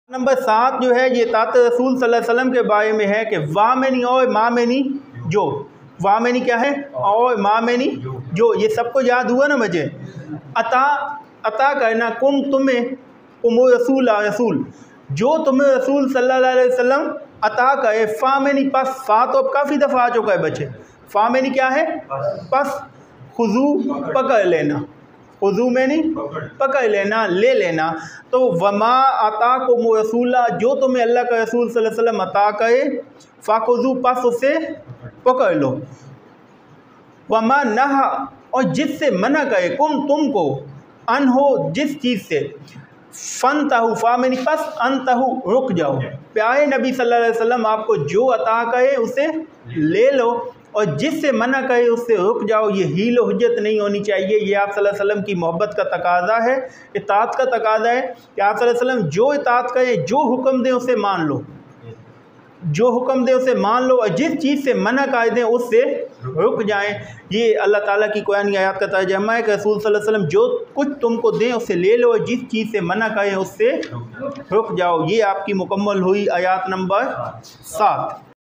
Number 7 जो है ये तात रसूल सल्लल्लाहु अलैहि वसल्लम के बारे में है कि वामेनी और मामेनी जो, वामेनी क्या है और मामेनी जो, ये सबको याद हुआ ना मुझे। अता अता करना कुम तुम्हें कुमो रसूल रसूल, जो तुम्हें रसूल सल्लल्लाहु अलैहि वसल्लम अता करे। फामेनी पस, फा तो अब काफ़ी दफ़ा आ चुका है बच्चे। फामेनी क्या है पस, खुजू पकड़ लेना, खुजू में नहीं पकड़ लेना, ले लेना। तो वमा अता को रसूला, जो तुम्हें अल्लाह का रसूल सल्लल्लाहु अलैहि वसल्लम अता करे, फ़ाखुज़ू पस उसे पकड़ लो। वमा नहा, और जिससे मना करे, कुम तुमको, अन हो जिस चीज़ से, फ़न तहु, फ़ा में नहीं पस, अन तहु रुक जाओ। प्यारे नबी सल्लल्लाहु अलैहि वसल्लम आपको जो अता करे उसे ले लो, और जिससे मना करे उससे रुक जाओ। ये हील हुज्जत नहीं होनी चाहिए। ये आप सल्लल्लाहु अलैहि वसल्लम की मोहब्बत का तकाज़ा है, इताअत का तकाज़ा है कि आप सल्लल्लाहु अलैहि वसल्लम जो इताअत करें, जो हुक्म दें उसे मान लो, जो हुक्म दे उसे मान लो, और जिस चीज़ से मना कर दें उससे रुक जाएं। ये अल्लाह ताला की कुरानी आयत का तर्जुमा है कि रसूल सल्लल्लाहु अलैहि वसल्लम जो कुछ तुमको दें उससे ले लो, और जिस चीज़ से मना करें उससे रुक जाओ। ये आपकी मुकम्मल हुई आयत नंबर 7।